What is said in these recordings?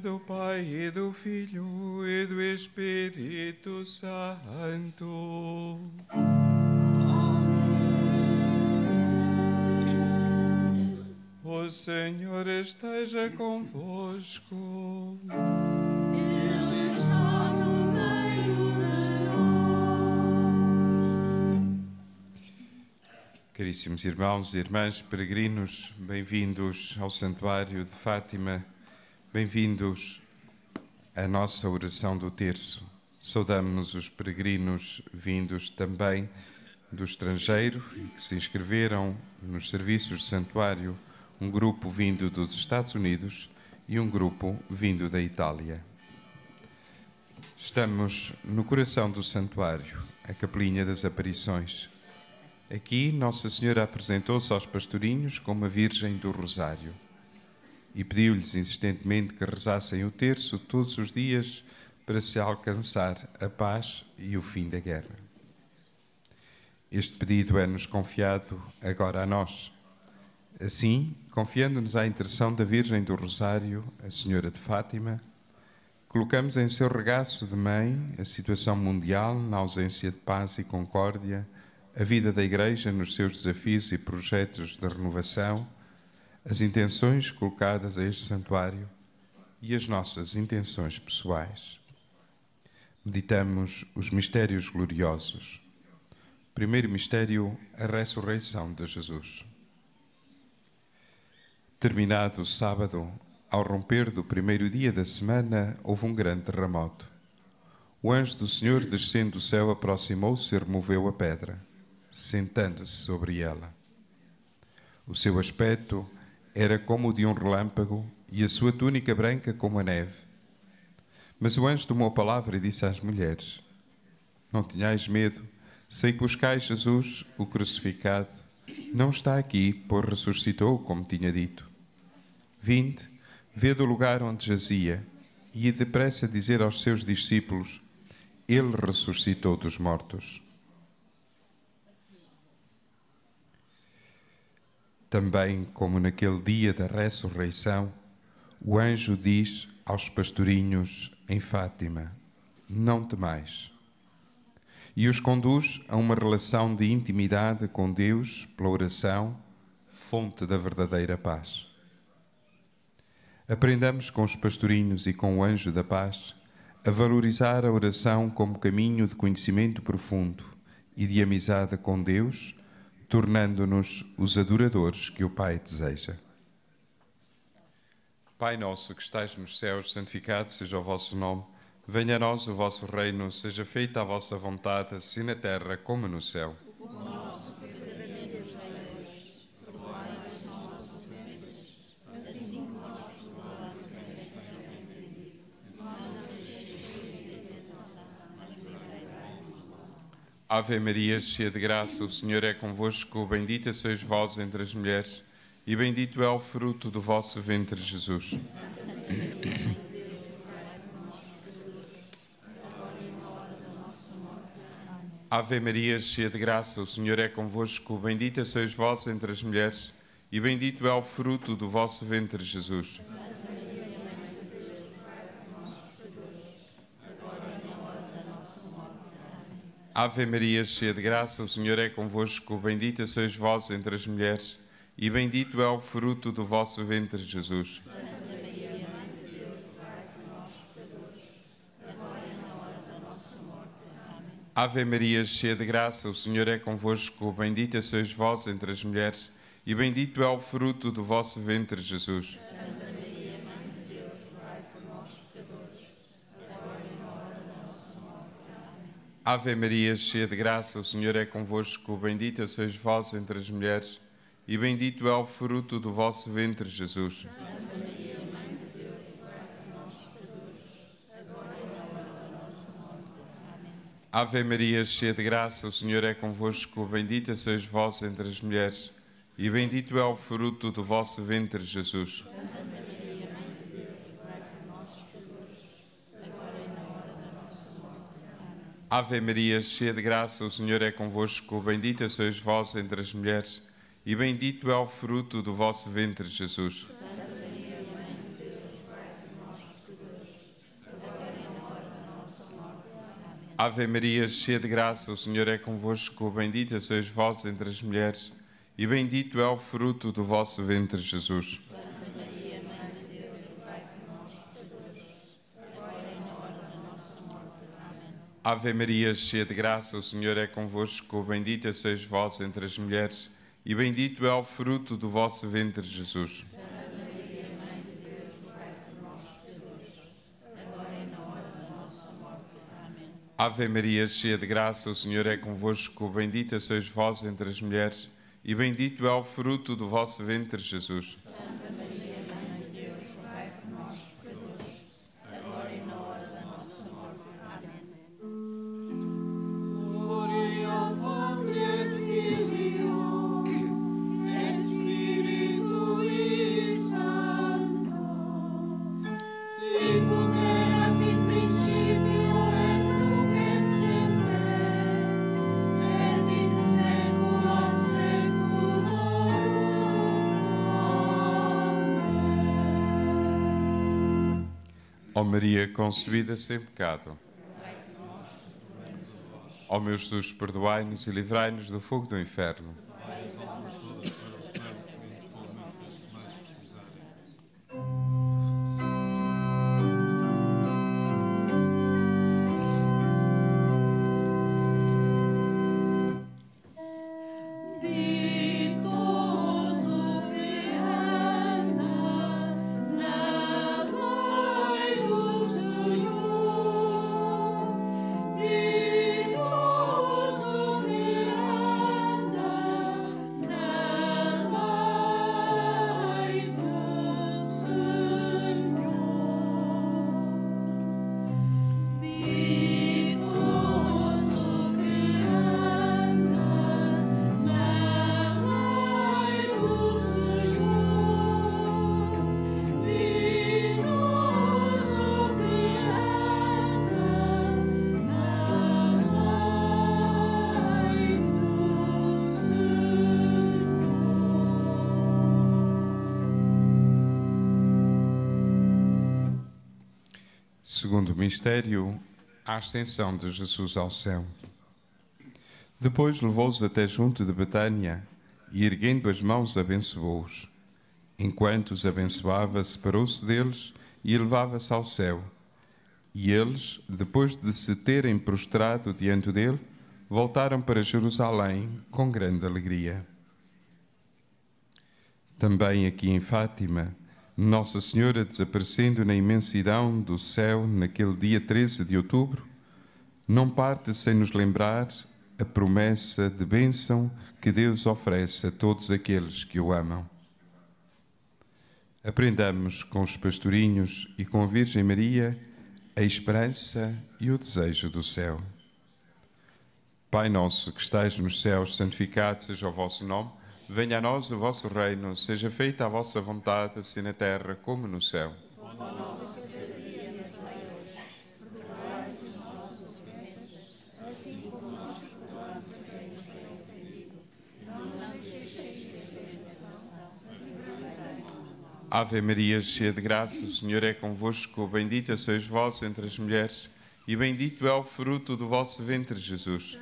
do Pai e do Filho e do Espírito Santo. O Senhor esteja convosco. Ele está no meio de nós. Caríssimos irmãos e irmãs, peregrinos, bem-vindos ao Santuário de Fátima, bem-vindos à nossa oração do terço. Saudamos os peregrinos vindos também do estrangeiro e que se inscreveram nos serviços de santuário, um grupo vindo dos Estados Unidos e um grupo vindo da Itália. Estamos no coração do santuário, a Capelinha das Aparições. Aqui Nossa Senhora apresentou-se aos pastorinhos como a Virgem do Rosário e pediu-lhes insistentemente que rezassem o terço todos os dias para se alcançar a paz e o fim da guerra. Este pedido é-nos confiado agora a nós. Assim, confiando-nos à intercessão da Virgem do Rosário, a Senhora de Fátima, colocamos em seu regaço de mãe a situação mundial na ausência de paz e concórdia, a vida da Igreja nos seus desafios e projetos de renovação, as intenções colocadas a este santuário e as nossas intenções pessoais. Meditamos os mistérios gloriosos. Primeiro mistério, a ressurreição de Jesus. Terminado o sábado, ao romper do primeiro dia da semana, houve um grande terremoto. O anjo do Senhor, descendo do céu, aproximou-se e removeu a pedra, sentando-se sobre ela. O seu aspecto era como o de um relâmpago e a sua túnica branca como a neve. Mas o anjo tomou a palavra e disse às mulheres: Não tenhais medo, sei que buscais Jesus, o crucificado. Não está aqui, pois ressuscitou, como tinha dito. Vinde, vede o lugar onde jazia, e ide depressa dizer aos seus discípulos: Ele ressuscitou dos mortos. Também, como naquele dia da ressurreição, o anjo diz aos pastorinhos em Fátima: Não temais. E os conduz a uma relação de intimidade com Deus pela oração, fonte da verdadeira paz. Aprendamos com os pastorinhos e com o anjo da paz a valorizar a oração como caminho de conhecimento profundo e de amizade com Deus, tornando-nos os adoradores que o Pai deseja. Pai nosso que estais nos céus, santificado seja o vosso nome. Venha a nós o vosso reino, seja feita a vossa vontade, assim na terra como no céu. O nosso cada dia nos dai hoje, perdoai as nossas ofensas, assim como nós perdoamos a quem nos tem ofendido. Não nos deixeis cair em tentação, mas livrai-nos do mal. Ave Maria, cheia de graça, o Senhor é convosco, bendita sois vós entre as mulheres, e bendito é o fruto do vosso ventre, Jesus. Ave Maria, cheia de graça, o Senhor é convosco, bendita sois vós entre as mulheres, e bendito é o fruto do vosso ventre, Jesus. Ave Maria, cheia de graça, o Senhor é convosco, bendita sois vós entre as mulheres, e bendito é o fruto do vosso ventre, Jesus. Ave Maria, cheia de graça, o Senhor é convosco, bendita sois vós entre as mulheres, e bendito é o fruto do vosso ventre, Jesus. Santa Maria, Mãe de Deus, rogai por nós, pecadores, agora e na hora da nossa morte. Amém. Ave Maria, cheia de graça, o Senhor é convosco, bendita sois vós entre as mulheres, e bendito é o fruto do vosso ventre, Jesus. Santa Maria, Mãe de Deus, rogai por nós, pecadores, agora e na hora da nossa morte. Amém. Ave Maria, cheia de graça, o Senhor é convosco, bendita sois vós entre as mulheres, e bendito é o fruto do vosso ventre, Jesus. Santa Maria, Mãe de Deus, rogai por nós, pecadores, agora e na hora da nossa morte. Amém. Ave Maria, cheia de graça, o Senhor é convosco, bendita sois vós entre as mulheres, e bendito é o fruto do vosso ventre, Jesus. Santa Maria, Mãe de Deus, rogai por nós, pecadores, Ave Maria, cheia de graça, o Senhor é convosco. Bendita sois vós entre as mulheres, e bendito é o fruto do vosso ventre, Jesus. Santa Maria, Mãe de Deus, rogai por nós, pecadores, agora e na hora da nossa morte. Amém. Ave Maria, cheia de graça, o Senhor é convosco. Bendita sois vós entre as mulheres, e bendito é o fruto do vosso ventre, Jesus. Santa Maria, Mãe de Deus, rogai por nós, pecadores, agora e na hora da nossa morte. Amém. Ave Maria, cheia de graça, o Senhor é convosco. Bendita sois vós entre as mulheres, e bendito é o fruto do vosso ventre, Jesus. Santa Maria, Mãe de Deus, rogai por nós, pecadores, agora e na hora da nossa morte. Amém. Gloria al Padre et Filio et Spiritui Sancto, sicut erat in principio et nunc et semper, et in saecula saeculorum. Amen. Ó Maria, concebida sem pecado. Ó meu Jesus, perdoai-nos e livrai-nos do fogo do inferno. Ditoso que anda na lei do Senhor, ditoso que anda na lei do Senhor, ditoso que anda na lei do Senhor, ditoso que Segundo mistério, a ascensão de Jesus ao céu. Depois levou-os até junto de Betânia e, erguendo as mãos, abençoou-os. Enquanto os abençoava, separou-se deles e elevava-se ao céu. E eles, depois de se terem prostrado diante dele, voltaram para Jerusalém com grande alegria. Também aqui em Fátima, Nossa Senhora, desaparecendo na imensidão do céu naquele dia 13 de outubro, não parte sem nos lembrar a promessa de bênção que Deus oferece a todos aqueles que o amam. Aprendamos com os pastorinhos e com a Virgem Maria a esperança e o desejo do céu. Pai nosso que estais nos céus, santificado seja o vosso nome. Venha a nós o vosso reino, seja feita a vossa vontade, assim na terra como no céu. Ave Maria, cheia de graça, o Senhor é convosco. Bendita sois vós entre as mulheres, e bendito é o fruto do vosso ventre, Jesus.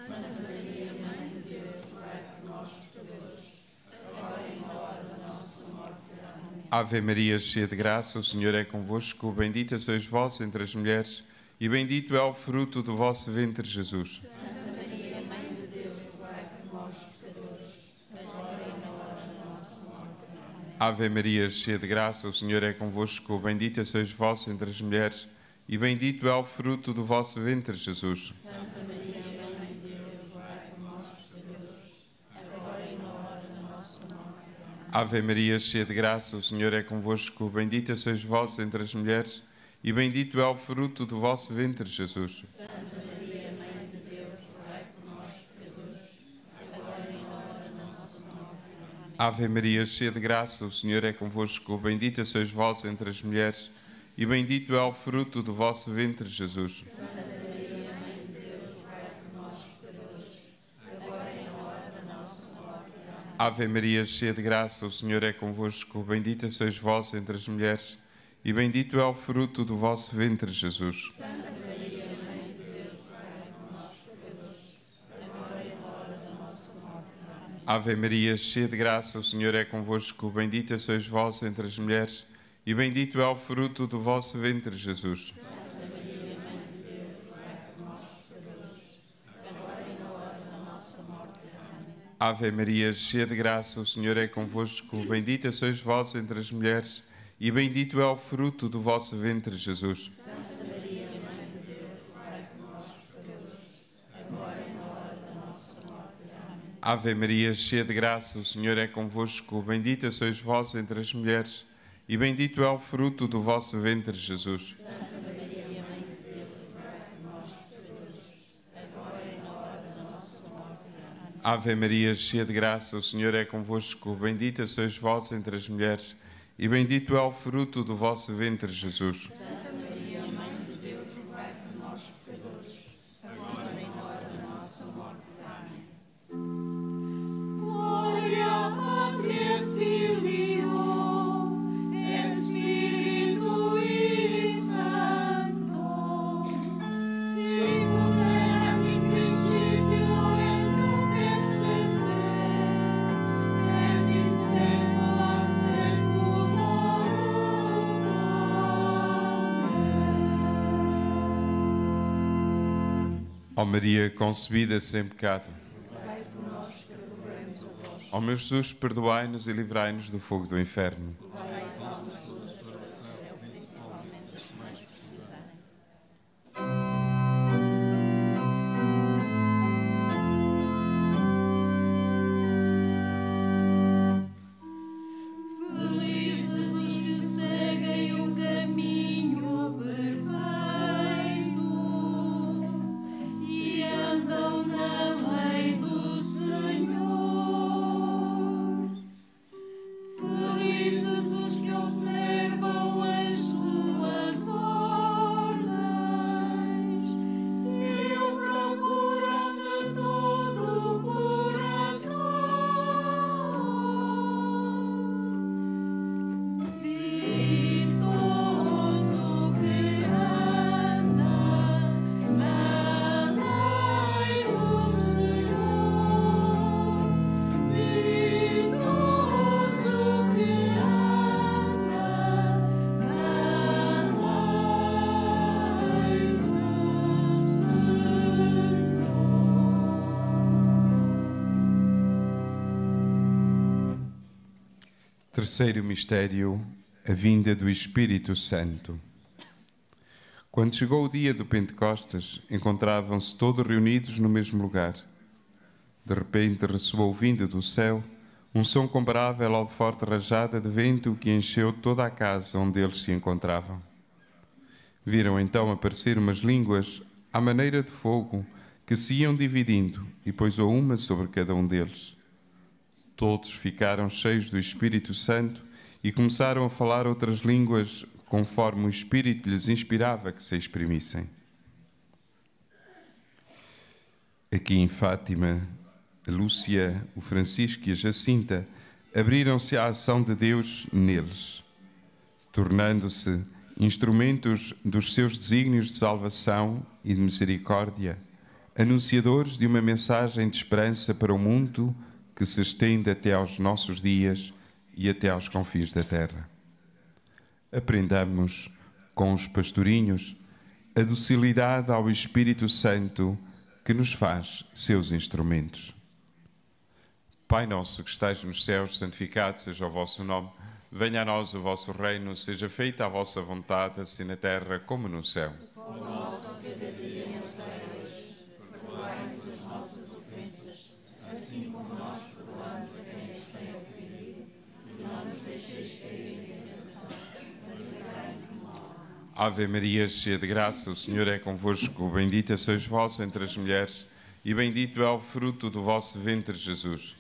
Ave Maria, cheia de graça, o Senhor é convosco. Bendita sois vós entre as mulheres, e bendito é o fruto do vosso ventre, Jesus. Santa Maria, Mãe de Deus, rogai por nós, pecadores, agora e na hora da nossa morte. Amém. Ave Maria, cheia de graça, o Senhor é convosco. Bendita sois vós entre as mulheres, e bendito é o fruto do vosso ventre, Jesus. Santa Maria, Mãe de Deus, rogai por nós, pecadores, agora e na hora da nossa morte. Amém. Ave Maria, cheia de graça, o Senhor é convosco. Bendita sois vós entre as mulheres, e bendito é o fruto do vosso ventre, Jesus. Santa Maria, Mãe de Deus, rogai por nós, pecadores, agora e na hora da nossa morte. Amém. Ave Maria, cheia de graça, o Senhor é convosco. Bendita sois vós entre as mulheres, e bendito é o fruto do vosso ventre, Jesus. Santa Maria, Mãe de Deus, rogai por nós, pecadores, agora e na hora da nossa morte. Amém. Ave Maria, cheia de graça, o Senhor é convosco. Bendita sois vós entre as mulheres, e bendito é o fruto do vosso ventre, Jesus. Santa Maria, Mãe de Deus, rogai por Ave Maria, cheia de graça, o Senhor é convosco. Bendita sois vós entre as mulheres, e bendito é o fruto do vosso ventre, Jesus. Santa Maria, Mãe de Deus, rogai por nós, pecadores, agora e na hora da nossa morte. Amém. Ave Maria, cheia de graça, o Senhor é convosco. Bendita sois vós entre as mulheres, e bendito é o fruto do vosso ventre, Jesus. Santa Maria, Mãe de Deus, rogai por nós, pecadores, agora e na hora da nossa morte. Amém. Ave Maria, cheia de graça, o Senhor é convosco. Bendita sois vós entre as mulheres, e bendito é o fruto do vosso ventre, Jesus. Santa Maria, Mãe de Deus, rogai por nós, pecadores, agora e na hora da nossa morte. Amém. Ave Maria, cheia de graça, o Senhor é convosco. Bendita sois vós entre as mulheres, e bendito é o fruto do vosso ventre, Jesus. Santa Maria, Mãe de Deus, rogai por nós, pecadores, agora e na hora da nossa morte. Amém. Gloria Patri et Filio et Spiritui Sancto, sic ut erat in principio et nunc et semper, et in saecula saeculorum. Ó Maria, concebida sem pecado. Ó meu Jesus, perdoai-nos e livrai-nos do fogo do inferno. Felizes os que seguem o caminho perfeito e andam na lei do Senhor. Felizes os que observam as suas ordens e o procuram de todo o coração. Ditoso que anda na lei do Senhor, ditoso que anda na lei do Senhor. Terceiro mistério, a vinda do Espírito Santo. Quando chegou o dia do Pentecostes, encontravam-se todos reunidos no mesmo lugar. De repente ressoou vinda do céu um som comparável ao de forte rajada de vento que encheu toda a casa onde eles se encontravam. Viram então aparecer umas línguas à maneira de fogo que se iam dividindo e pousou uma sobre cada um deles. Todos ficaram cheios do Espírito Santo e começaram a falar outras línguas conforme o Espírito lhes inspirava que se exprimissem. Aqui em Fátima, a Lúcia, o Francisco e a Jacinta abriram-se à ação de Deus neles, tornando-se instrumentos dos seus desígnios de salvação e de misericórdia, anunciadores de uma mensagem de esperança para o mundo que se estende até aos nossos dias e até aos confins da terra. Aprendamos com os pastorinhos a docilidade ao Espírito Santo que nos faz seus instrumentos. Pai nosso que estais nos céus, santificado seja o vosso nome. Venha a nós o vosso reino, seja feita a vossa vontade, assim na terra como no céu. Ave Maria, cheia de graça, o Senhor é convosco. Bendita sois vós entre as mulheres, e bendito é o fruto do vosso ventre, Jesus.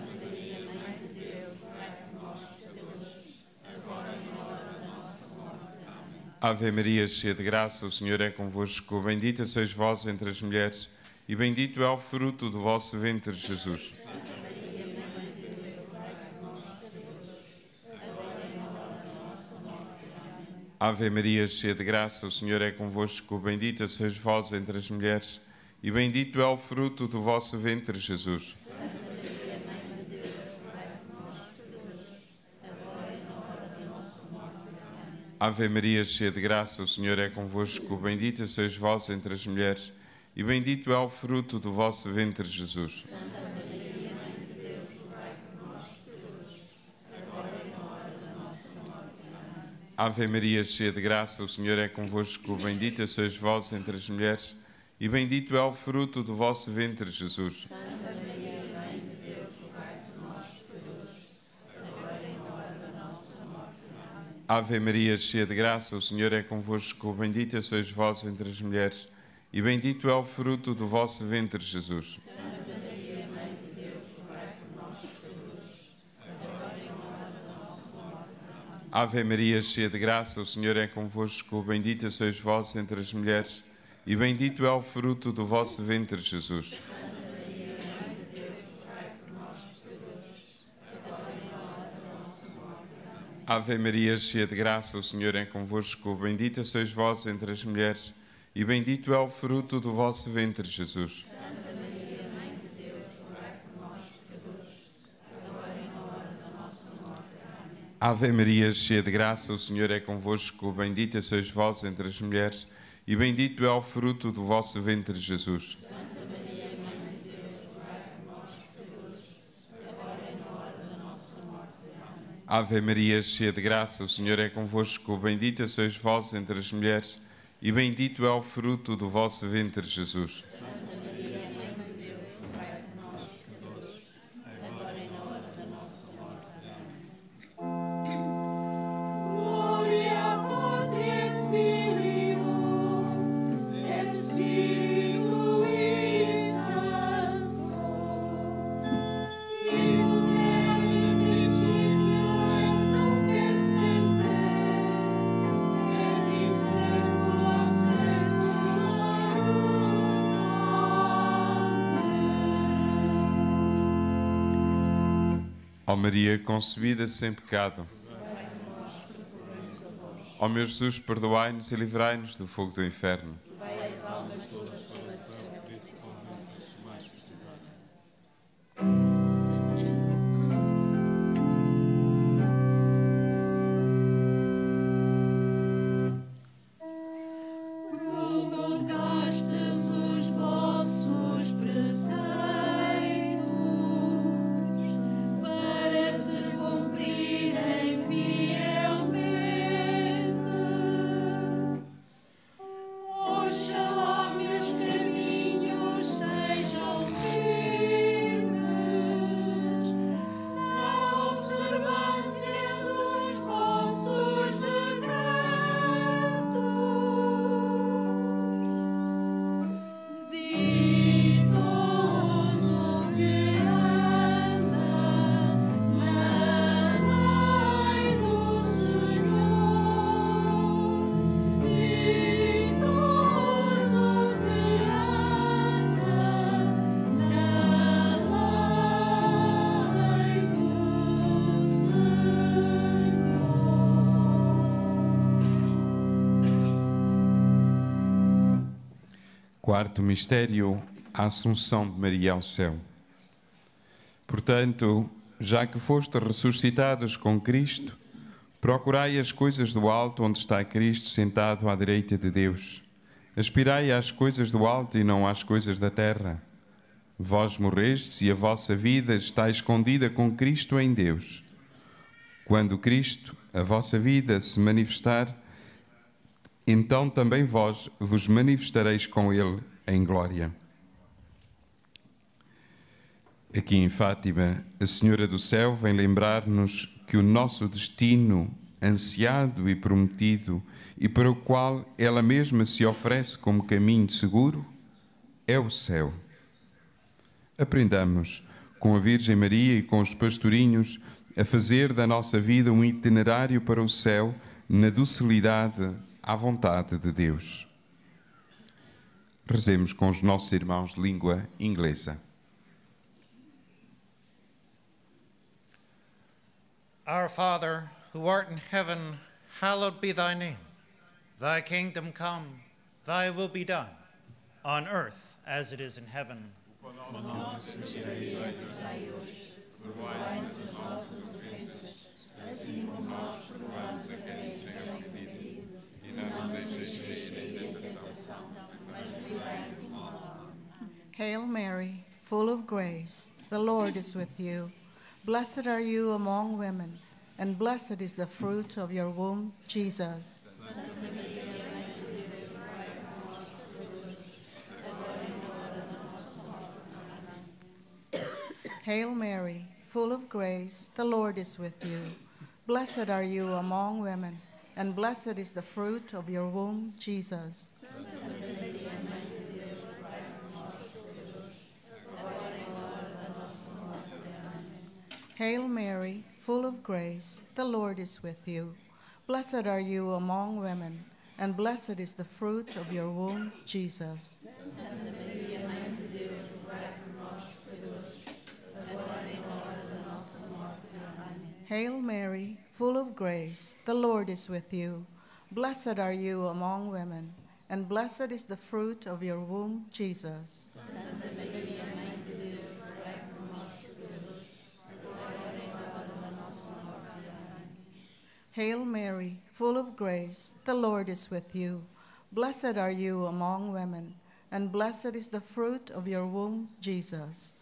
Ave Maria, cheia de graça, o Senhor é convosco. Bendita sois vós entre as mulheres, e bendito é o fruto do vosso ventre, Jesus. Ave Maria, cheia de graça, o Senhor é convosco. Bendita sois vós entre as mulheres, e bendito é o fruto do vosso ventre, Jesus. Santa Maria, Mãe de Ave Maria, cheia de graça, o Senhor é convosco. Bendita sois vós entre as mulheres, e bendito é o fruto do vosso ventre, Jesus. Santa Maria, Mãe de Deus, rogai por nós, pecadores, agora e na hora da nossa morte. Amém. Ave Maria, cheia de graça, o Senhor é convosco. Bendita sois vós entre as mulheres, e bendito é o fruto do vosso ventre, Jesus. Santa Maria, Mãe de Deus, rogai por nós, pecadores, agora e na hora da nossa morte. Amém. Ave Maria, cheia de graça, o Senhor é convosco. Bendita sois vós entre as mulheres, e bendito é o fruto do vosso ventre, Jesus. Santa Maria, Mãe de Deus, rogai por nós, pecadores, agora e na hora da nossa morte. Amém. Ave Maria, cheia de graça, o Senhor é convosco. Bendita sois vós entre as mulheres, e bendito é o fruto do vosso ventre, Jesus. Santa Maria, Mãe de Deus, rogai por nós, pecadores, agora e na hora da nossa morte. Amém. Ave Maria, cheia de graça, o Senhor é convosco. Bendita sois vós entre as mulheres, e bendito é o fruto do vosso ventre, Jesus. Santa Maria, Mãe de Deus, rogai por nós, pecadores, agora e na hora da nossa morte. Amém. Ave Maria, cheia de graça, o Senhor é convosco. Bendita sois vós entre as mulheres, e bendito é o fruto do vosso ventre, Jesus. Santa Maria, Mãe de Deus, rogai por nós, pecadores, agora e na hora da nossa morte. Amém. Ave Maria, cheia de graça, o Senhor é convosco. Bendita sois vós entre as mulheres, e bendito é o fruto do vosso ventre, Jesus. Santa Maria, Mãe de Deus, rogai por nós, pecadores, agora e na hora da nossa morte. Amém. Gloria Patri et Filio et Spiritui Sancto, sicut erat in principio et nunc et semper, et in saecula saeculorum. Amen. Ó Maria, concebida sem pecado. Ó meu Jesus, perdoai-nos e livrai-nos do fogo do inferno. Vai as almas todas para o céu. Promulgastes os vossos preceitos para se cumprirem fielmente. Oxalá meus caminhos sejam firmes na observância dos vossos decretos. Ditoso que anda na lei do Senhor, ditoso que anda na lei do Senhor. Quarto mistério, a Assunção de Maria ao céu. Portanto, já que fostes ressuscitados com Cristo, procurai as coisas do alto onde está Cristo sentado à direita de Deus. Aspirai às coisas do alto e não às coisas da terra. Vós morrestes e a vossa vida está escondida com Cristo em Deus. Quando Cristo, a vossa vida, se manifestar, então também vós vos manifestareis com Ele em glória. Aqui em Fátima, a Senhora do Céu vem lembrar-nos que o nosso destino, ansiado e prometido, e para o qual ela mesma se oferece como caminho seguro, é o céu. Aprendamos, com a Virgem Maria e com os pastorinhos, a fazer da nossa vida um itinerário para o céu, na docilidade à vontade de Deus. Rezemos com os nossos irmãos de língua inglesa. Our Father, who art in heaven, hallowed be thy name. Thy kingdom come, thy will be done, on earth as it is in heaven. assim como nós perdoamos a quem nos tem ofendido, e não nos deixeis cair em tentação, mas livrai-nos do mal. Hail Mary, full of grace, the Lord is with you. Blessed are you among women, and blessed is the fruit of your womb, Jesus. Hail Mary, full of grace, the Lord is with you. Blessed are you among women, and blessed is the fruit of your womb, Jesus. Hail Mary, full of grace, the Lord is with you. Blessed are you among women, and blessed is the fruit of your womb, Jesus. Hail Mary, full of grace, the Lord is with you. Blessed are you among women, and blessed is the fruit of your womb, Jesus. Hail Mary, full of grace, the Lord is with you. Blessed are you among women, and blessed is the fruit of your womb, Jesus.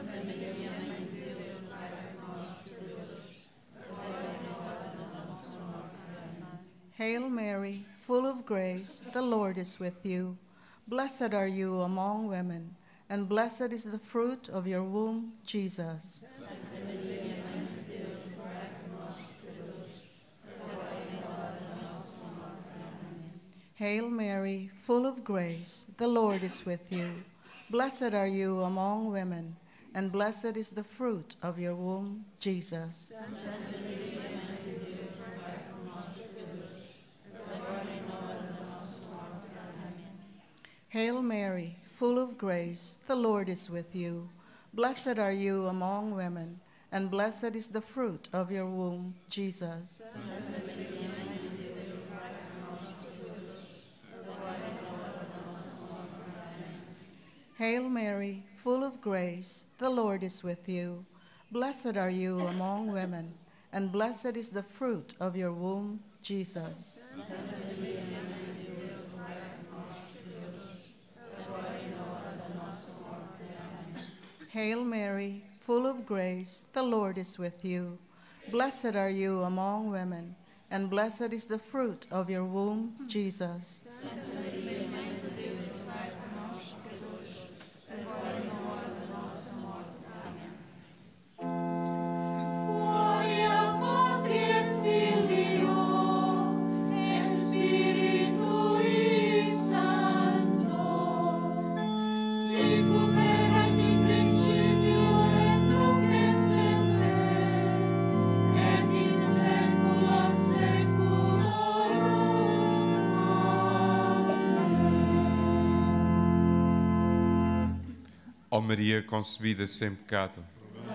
Hail Mary, full of grace, the Lord is with you. Blessed are you among women, and blessed is the fruit of your womb, Jesus. Hail Mary, full of grace, the Lord is with you. Blessed are you among women, and blessed is the fruit of your womb, Jesus. Hail Mary, full of grace, the Lord is with you. Blessed are you among women, and blessed is the fruit of your womb, Jesus. Hail Mary, full of grace, the Lord is with you. Blessed are you among women, and blessed is the fruit of your womb, Jesus. Hail Mary, full of grace, the Lord is with you. Blessed are you among women, and blessed is the fruit of your womb, Jesus. Gloria Patri et Filio et Spiritui Sancto, sicut erat in principio et nunc et semper, et in saecula saeculorum. Amen. Ó Maria concebida sem pecado,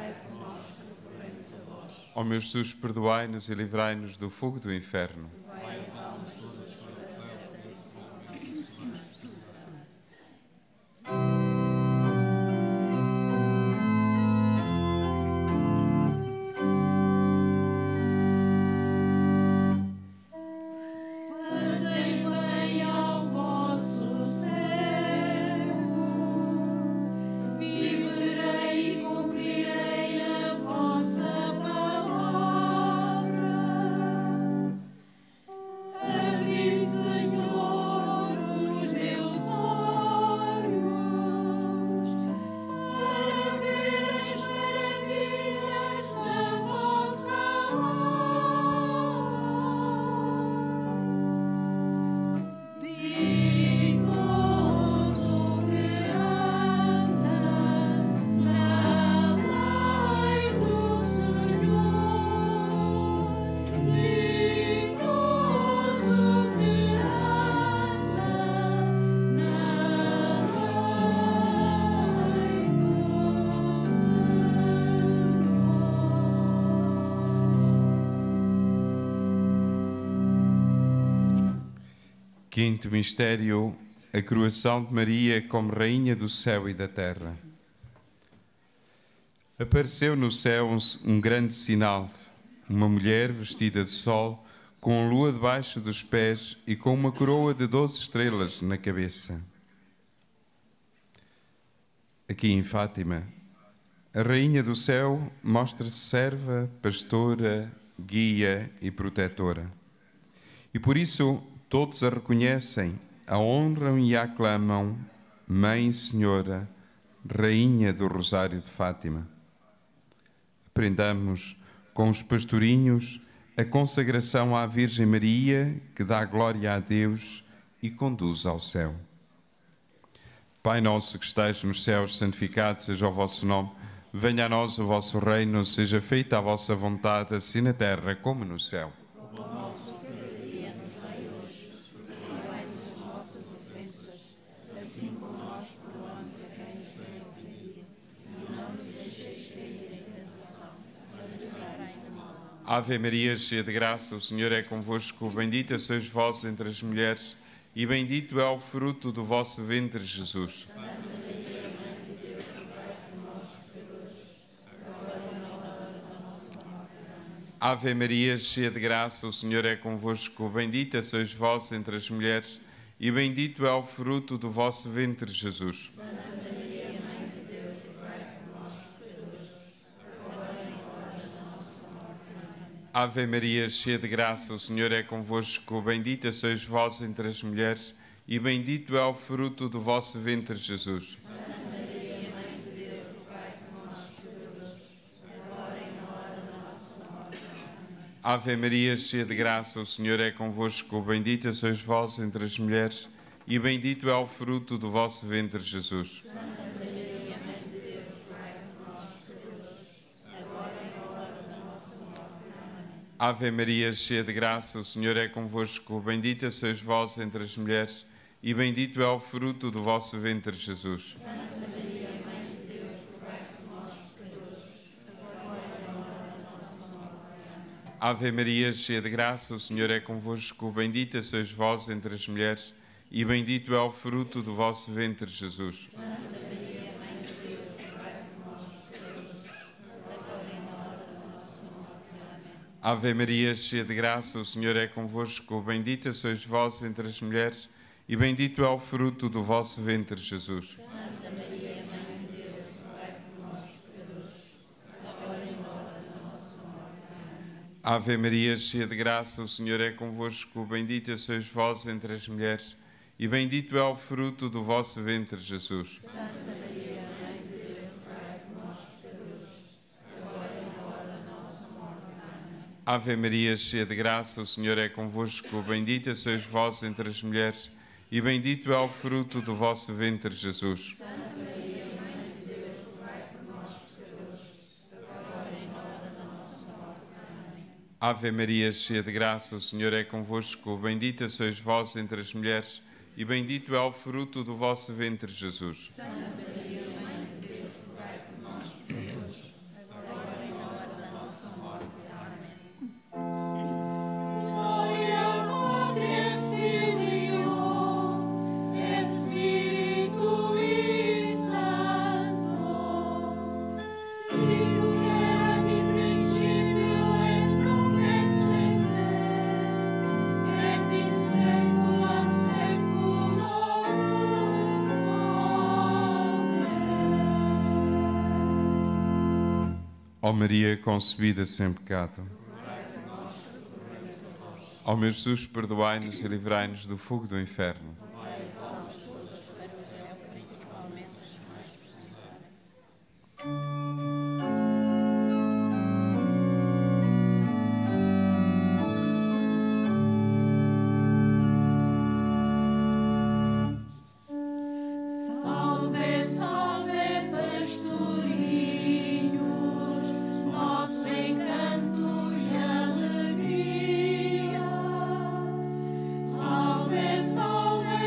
ó meu Jesus, perdoai-nos e livrai-nos do fogo do inferno. Fazei bem ao vosso servo, viverei e cumprirei a vossa palavra. Abri, Senhor, os meus olhos, para ver as maravilhas da vossa Dichoso que anda na lei do Senhor, dichoso que anda na lei do Quinto mistério, a coroação de Maria como Rainha do céu e da terra. Apareceu no céu um grande sinal, uma mulher vestida de sol, com a lua debaixo dos pés e com uma coroa de 12 estrelas na cabeça. Aqui em Fátima, a Rainha do Céu mostra-se serva, pastora, guia e protetora. E por isso todos a reconhecem, a honram e a aclamam Mãe Senhora, Rainha do Rosário de Fátima. Aprendamos com os pastorinhos a consagração à Virgem Maria, que dá glória a Deus e conduz ao céu. Pai nosso que estais nos céus, santificado seja o vosso nome. Venha a nós o vosso reino, seja feita a vossa vontade, assim na terra como no céu. Ave Maria, cheia de graça, o Senhor é convosco. Bendita sois vós entre as mulheres, e bendito é o fruto do vosso ventre, Jesus. Ave Maria, cheia de graça, o Senhor é convosco. Bendita sois vós entre as mulheres, e bendito é o fruto do vosso ventre, Jesus. Ave Maria, cheia de graça, o Senhor é convosco. Bendita sois vós entre as mulheres, e bendito é o fruto do vosso ventre, Jesus. Santa Maria, Mãe de Deus, rogai por nós, pecadores, agora e na hora da nossa morte. Amém. Ave Maria, cheia de graça, o Senhor é convosco. Bendita sois vós entre as mulheres, e bendito é o fruto do vosso ventre, Jesus. Santa Maria, Mãe de Deus, rogai por nós, pecadores, agora e na hora da nossa morte. Amém. Ave Maria, cheia de graça, o Senhor é convosco. Bendita sois vós entre as mulheres, e bendito é o fruto do vosso ventre, Jesus. Santa Maria, Mãe de Deus, rogai por nós, pecadores, agora e na hora da nossa morte. Amém. Ave Maria, cheia de graça, o Senhor é convosco. Bendita sois vós entre as mulheres, e bendito é o fruto do vosso ventre, Jesus. Santa Maria, Mãe de Deus, rogai por nós, pecadores, agora e na hora da nossa morte. Amém. Ave Maria, cheia de graça, o Senhor é convosco. Bendita sois vós entre as mulheres, e bendito é o fruto do vosso ventre, Jesus. Santa Maria, Mãe de Deus, rogai por nós, pecadores, agora e na hora da nossa morte. Amém. Ave Maria, cheia de graça, o Senhor é convosco. Bendita sois vós entre as mulheres, e bendito é o fruto do vosso ventre, Jesus. Santa Maria, Mãe de Deus, rogai por nós, pecadores, agora e na hora da nossa morte. Amém. Ave Maria, cheia de graça, o Senhor é convosco. Bendita sois vós entre as mulheres, e bendito é o fruto do vosso ventre, Jesus. Santa Maria, Mãe de Deus, rogai por nós, pecadores, agora e na hora da nossa morte. Amém. Ave Maria, cheia de graça, o Senhor é convosco. Bendita sois vós entre as mulheres, e bendito é o fruto do vosso ventre, Jesus. Santa Maria, Mãe de Deus, rogai por nós, pecadores, agora e na hora da nossa morte. Amém. Gloria Patri Filio, Spiritui Sancto, sic erat in principio et nunc et semper, et in saecula saeculorum. Amen. Ó Maria concebida sem pecado, ó meu Jesus, perdoai-nos e livrai-nos do fogo do inferno. Principalmente os mais precisarem. Salve, salve, pastorinhos, nosso encanto e alegria. Salve, salve,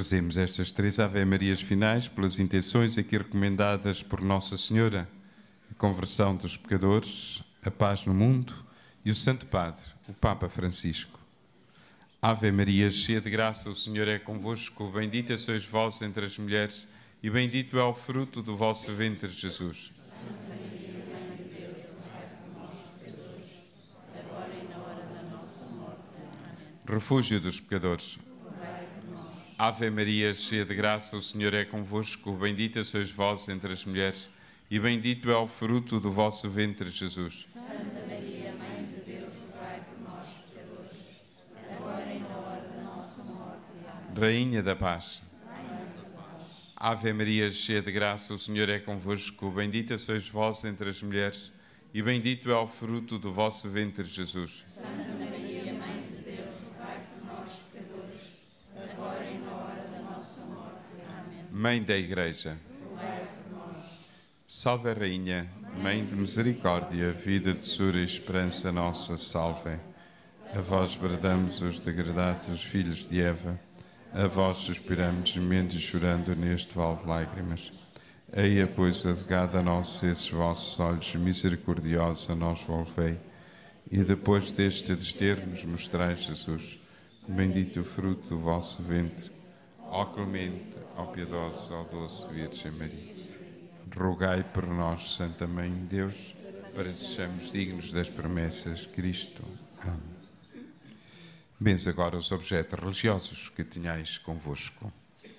Rezemos estas 3 Ave-Marias finais pelas intenções aqui recomendadas por Nossa Senhora, a conversão dos pecadores, a paz no mundo e o Santo Padre, o Papa Francisco. Ave Maria, cheia de graça, o Senhor é convosco, bendita sois vós entre as mulheres e bendito é o fruto do vosso ventre, Jesus. Santa Maria, Mãe de Deus, rogai por nós, pecadores, agora e na hora da nossa morte. Amém. Refúgio dos pecadores. Rogai por nós. Ave Maria, cheia de graça, o Senhor é convosco, bendita sois vós entre as mulheres e bendito é o fruto do vosso ventre, Jesus. Santa Maria, Mãe de Deus, rogai por nós, pecadores, agora e na hora da nossa morte. Amém. Rainha da Paz. Ave Maria, cheia de graça, o Senhor é convosco, bendita sois vós entre as mulheres e bendito é o fruto do vosso ventre, Jesus. Santa Maria, Mãe de Deus, rogai por nós, pecadores, agora e na hora da nossa morte. Amém. Mãe da Igreja. Rogai por nós. Salve a Rainha, Mãe de misericórdia, vida, doçura e esperança nossa, salve. A vós bradamos os degradados filhos de Eva, a vós suspiramos, gemendo e chorando neste vale de lágrimas. Eia, pois, advogada nossa, esses vossos olhos misericordiosos a nós volvei, e depois deste desterro-nos mostrai Jesus, bendito o fruto do vosso ventre. Ó clemente, ó piedosa, ó doce Virgem Maria, rogai por nós, Santa Mãe de Deus, para que sejamos dignos das promessas de Cristo. Amém. Benze agora os objetos religiosos que tenhais convosco.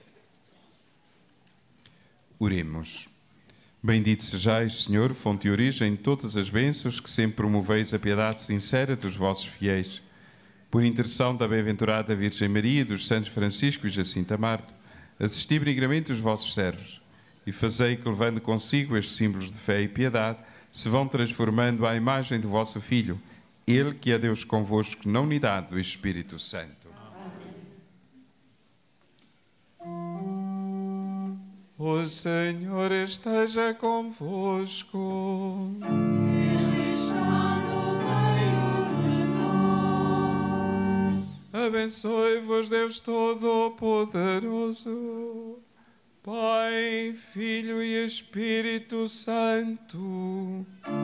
Oremos. Bendito sejais, Senhor, fonte e origem de todas as bênçãos, que sempre promoveis a piedade sincera dos vossos fiéis. Por intercessão da bem-aventurada Virgem Maria e dos santos Francisco e Jacinta Marto, assisti benignamente os vossos servos e fazei que, levando consigo estes símbolos de fé e piedade, se vão transformando à imagem do vosso Filho, Ele que é Deus convosco na unidade do Espírito Santo. Amém. O Senhor esteja convosco. Ele está no meio de nós. Abençoe-vos Deus Todo-Poderoso, Pai, Filho e Espírito Santo.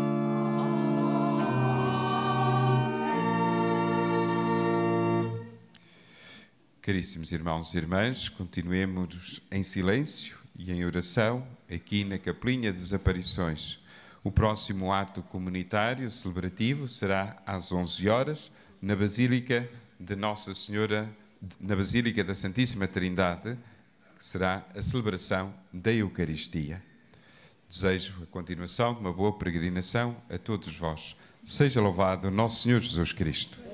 Caríssimos irmãos e irmãs, continuemos em silêncio e em oração aqui na Capelinha das Aparições. O próximo ato comunitário celebrativo será às 11 horas na Basílica de Nossa Senhora, na Basílica da Santíssima Trindade, que será a celebração da Eucaristia. Desejo a continuação de uma boa peregrinação a todos vós. Seja louvado Nosso Senhor Jesus Cristo.